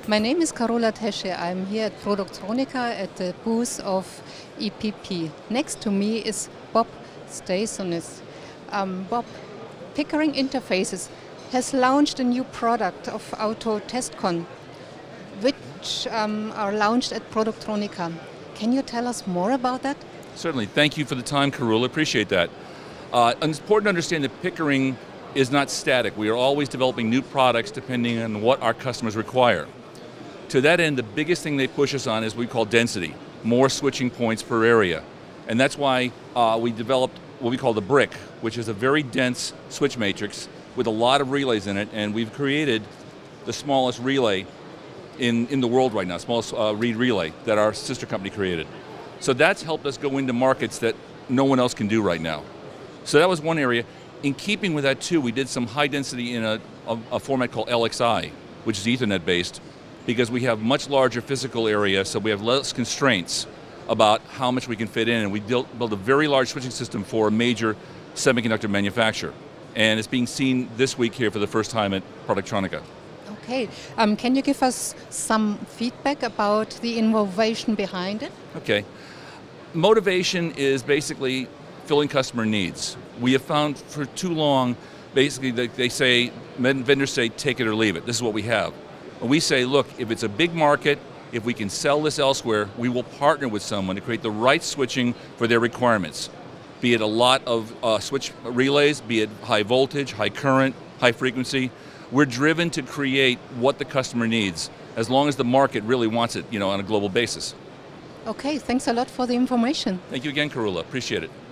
My name is Carola Tesche. I'm here at Productronica at the booth of EPP. Next to me is Bob Stasonis. Bob, Pickering Interfaces has launched a new product of Auto TestCon, which are launched at Productronica. Can you tell us more about that? Certainly. Thank you for the time, Carola. Appreciate that. It's important to understand that Pickering is not static. We are always developing new products depending on what our customers require. To that end, the biggest thing they push us on is what we call density, more switching points per area. And that's why we developed what we call the brick, which is a very dense switch matrix with a lot of relays in it, and we've created the smallest relay in the world right now, smallest reed relay that our sister company created. So that's helped us go into markets that no one else can do right now. So that was one area. In keeping with that too, we did some high density in a format called LXI, which is Ethernet based, because we have much larger physical area, so we have less constraints about how much we can fit in, and we built a very large switching system for a major semiconductor manufacturer. And it's being seen this week here for the first time at Productronica. Okay, can you give us some feedback about the innovation behind it? Okay, motivation is basically filling customer needs. We have found for too long, basically they say, vendors say take it or leave it, this is what we have. And we say, look, if it's a big market, if we can sell this elsewhere, we will partner with someone to create the right switching for their requirements. Be it a lot of switch relays, be it high voltage, high current, high frequency. We're driven to create what the customer needs, as long as the market really wants it, on a global basis. Okay, thanks a lot for the information. Thank you again, Carola. Appreciate it.